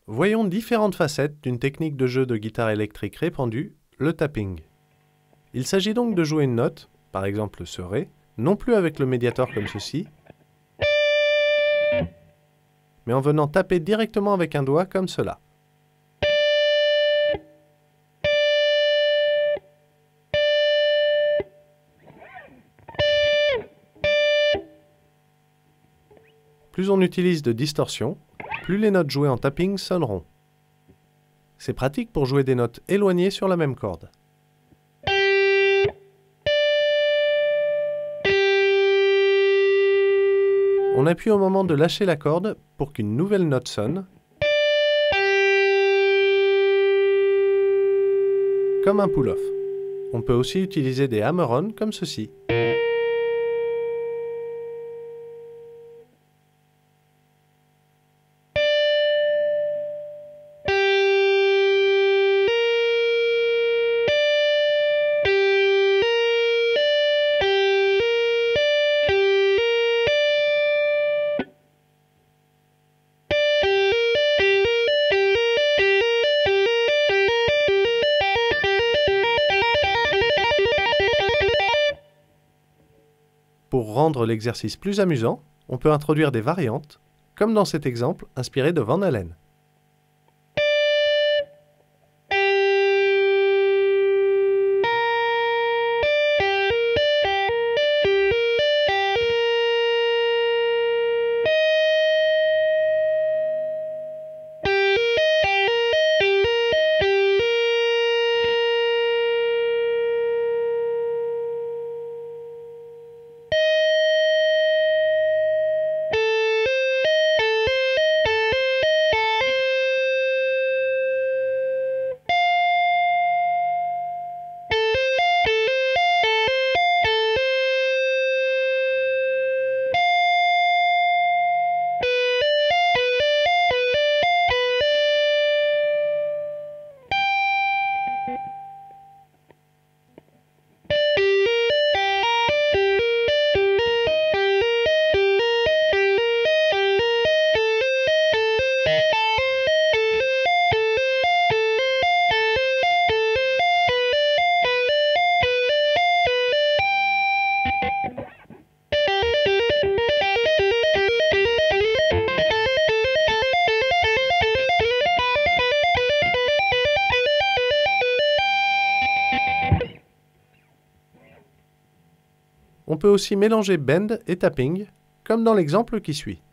Voyons différentes facettes d'une technique de jeu de guitare électrique répandue, le tapping. Il s'agit donc de jouer une note, par exemple ce Ré, non plus avec le médiator comme ceci, mais en venant taper directement avec un doigt comme cela. Plus on utilise de distorsion, plus les notes jouées en tapping sonneront. C'est pratique pour jouer des notes éloignées sur la même corde. On appuie au moment de lâcher la corde pour qu'une nouvelle note sonne, comme un pull-off. On peut aussi utiliser des hammer-on comme ceci. Pour rendre l'exercice plus amusant, on peut introduire des variantes, comme dans cet exemple inspiré de Van Halen. On peut aussi mélanger bend et tapping, comme dans l'exemple qui suit.